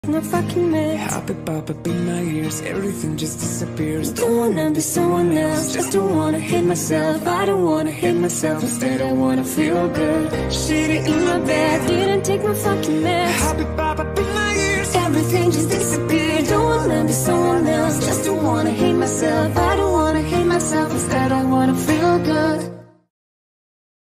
My fucking mess. Happy pop up in my ears, everything just disappears. Don't wanna be someone else, just don't wanna hate myself. I don't wanna hate myself, instead I wanna feel good. Shitty in my bed, didn't take my fucking mess. Happy pop up in my ears, everything just disappears.